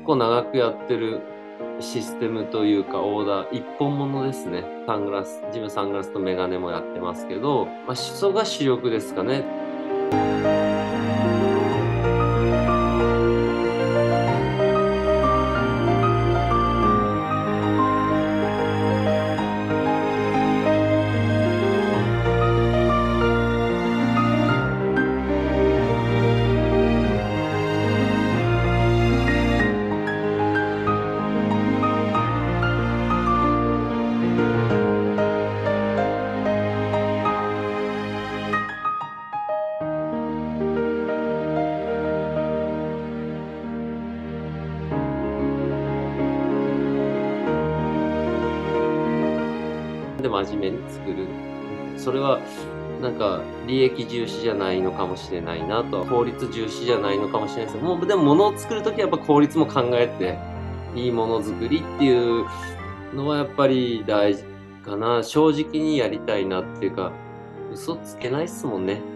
構長くやってるシステムというかオーダー、一本物ですね。サングラス、自分サングラスとメガネもやってますけど、そこが主力ですかね。で真面目に作る。それはなんか利益重視じゃないのかもしれないなと、効率重視じゃないのかもしれないですけど、もうでも物を作るときはやっぱ効率も考えて、いいものづくりっていうのはやっぱり大事かな。正直にやりたいなっていうか、嘘つけないっすもんね。